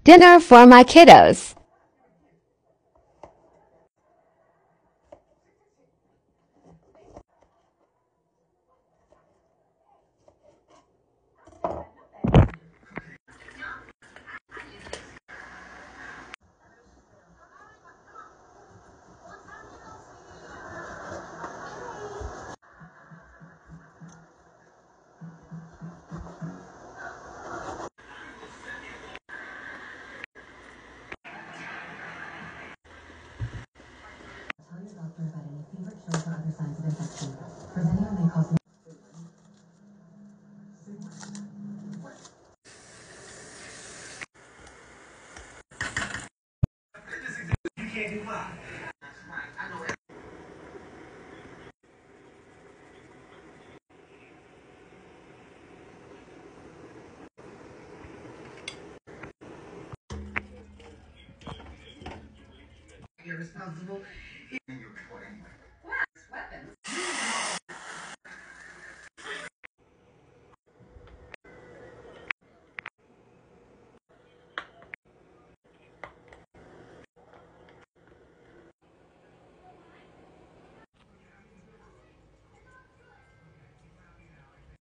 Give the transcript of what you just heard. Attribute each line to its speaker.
Speaker 1: Dinner for my kiddos.
Speaker 2: Tell your doctor about any fever, chills, or other signs of infection. Presenting may cause. You can't do mine. That's right. I know it. You're responsible.